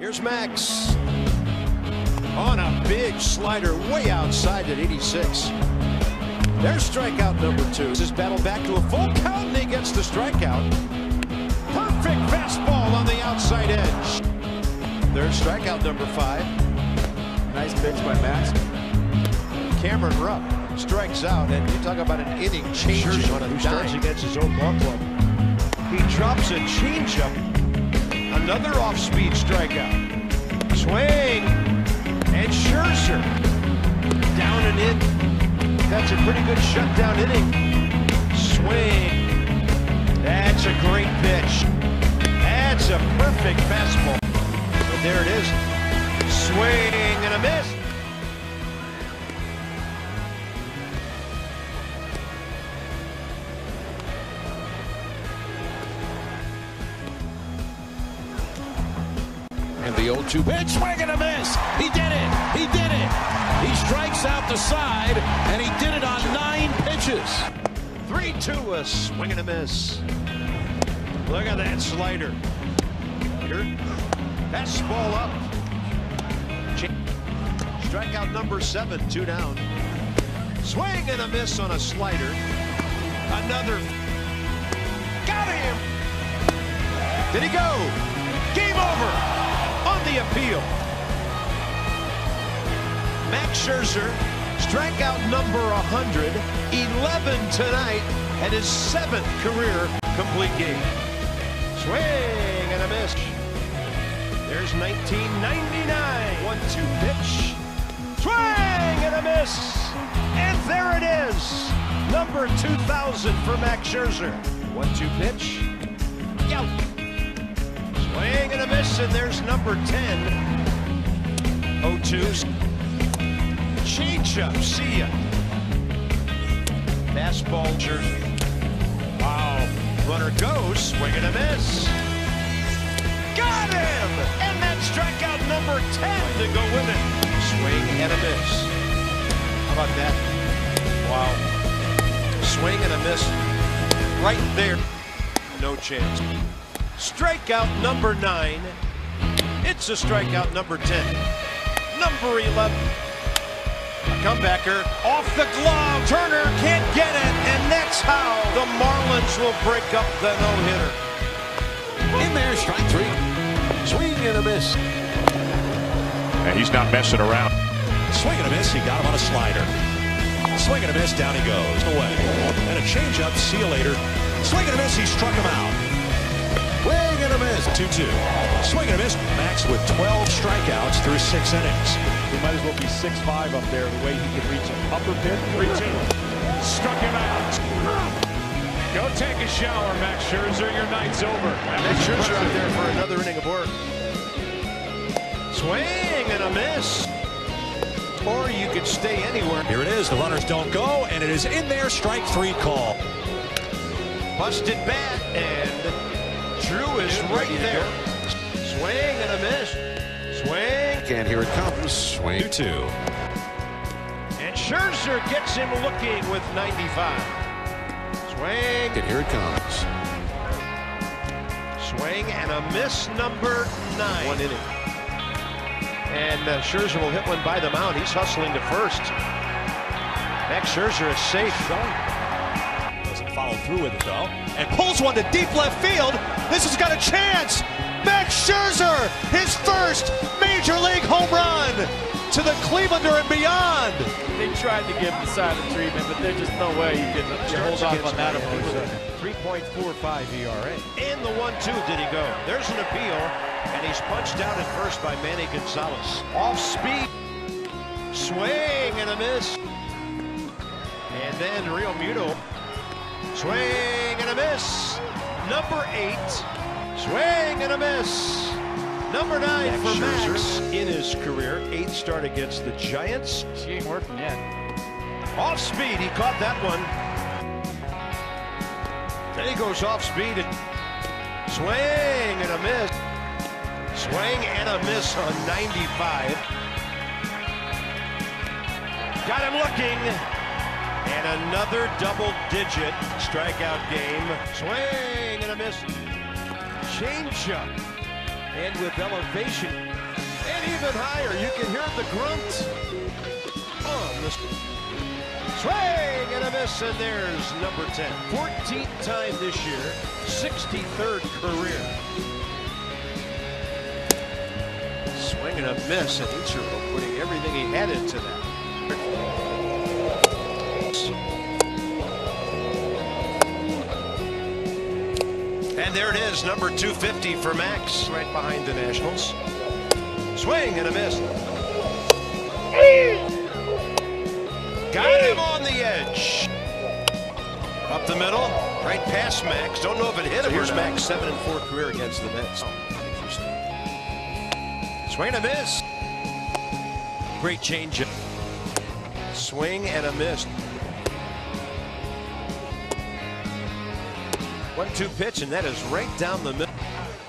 Here's Max on a big slider way outside at 86. There's strikeout number 2. This is battled back to a full count, and he gets the strikeout. Perfect fastball on the outside edge. There's strikeout number 5. Nice pitch by Max. Cameron Rupp strikes out, and you talk about an inning changing on a dime. Starts against his own ball club. He drops a changeup. Another off-speed strikeout. Swing, and Scherzer down and in. That's a pretty good shutdown inning. Swing. That's a great pitch. That's a perfect fastball. And there it is. Swing and a miss. And the 0-2 pitch, swing and a miss. He did it. He did it. He strikes out the side, and he did it on 9 pitches. 3-2, a swing and a miss. Look at that slider. Here, fastball up. Strikeout number 7, 2 down. Swing and a miss on a slider. Another. Got him. Did he go? Game over. On the appeal. Max Scherzer, strikeout number 100, 11 tonight, and his 7th career complete game. Swing and a miss. There's 1999. 1-2 pitch. Swing and a miss. And there it is. Number 2000 for Max Scherzer. 1-2 pitch. Yow. Swing and a miss, and there's number 10. 0-2. Changeup, see ya. Fastball, Scherzer. Wow. Runner goes, swing and a miss. Got him! And that's strikeout number 10 to go with it. Swing and a miss. How about that? Wow. Swing and a miss. Right there. No chance. Strikeout number 9. It's a strikeout number 10. Number 11. A comebacker off the glove. Turner can't get it, and that's how the Marlins will break up the no-hitter. In there, strike 3. Swing and a miss. And he's not messing around. Swing and a miss. He got him on a slider. Swing and a miss. Down he goes. Away. And a changeup. See you later. Swing and a miss. He struck him out. Swing and a miss. 2-2. Swing and a miss. Max with 12 strikeouts through 6 innings. He might as well be 6'5" up there, the way he can reach an upper pit. 3-2. Struck him out. Go take a shower, Max Scherzer. Your night's over. Max Scherzer out there for another inning of work. Swing and a miss. Or you could stay anywhere. Here it is. The runners don't go, and it is in there. Strike 3 call. Busted bat, and Drew is right there. Swing and a miss. Swing. And here it comes. Swing. 2-2. And Scherzer gets him looking with 95. Swing. And here it comes. Swing and a miss, number 9. 1 inning. And Scherzer will hit one by the mound. He's hustling to first. Max Scherzer is safe. Doesn't follow through with it, though. And pulls one to deep left field. This has got a chance. Max Scherzer, his first Major League home run to the Clevelander and beyond. They tried to give the silent treatment, but there's just no way you can hold off on that emotion. 3.45 ERA. In the 1-2 did he go. There's an appeal, and he's punched out at first by Manny Gonzalez. Off speed. Swing and a miss. And then Real Muto. Swing and a miss. Number 8. Swing and a miss. Number 9 for Max in his career. 8th start against the Giants. She ain't working yet. Off speed, he caught that one. Then he goes off speed and swing and a miss. Swing and a miss on 95. Got him looking. And another double-digit strikeout game. Swing and a miss. Changeup. And with elevation, and even higher, you can hear the grunt on the swing and a miss, and there's number 10. 14th time this year, 63rd career. Swing and a miss, and Ichiro putting everything he had into that. And there it is, number 250 for Max, right behind the Nationals. Swing and a miss. Got him on the edge. Up the middle, right past Max. Don't know if it hit him. Here's Max, 7-4 career against the Mets. Interesting. Swing and a miss. Great changeup. Swing and a miss. 1-2 pitch, and that is right down the middle.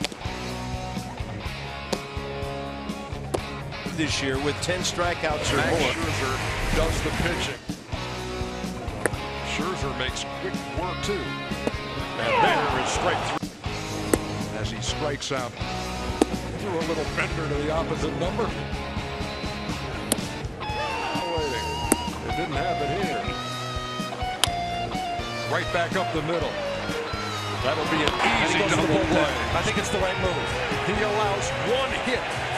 This year with 10 strikeouts or Max more. Scherzer does the pitching. Scherzer makes quick work too. And there is strike 3 as he strikes out. Threw a little bender to the opposite number. Waiting. It didn't happen here. Right back up the middle. That'll be an easy double play. I think it's the right move. He allows one hit